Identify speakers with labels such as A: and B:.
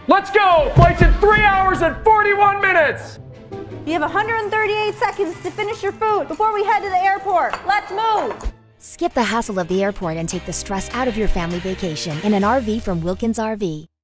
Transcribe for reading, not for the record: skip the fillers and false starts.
A: Let's go! Flight's in 3 hours and 41 minutes!
B: You have 138 seconds to finish your food before we head to the airport. Let's move!
C: Skip the hassle of the airport and take the stress out of your family vacation in an RV from Wilkins RV.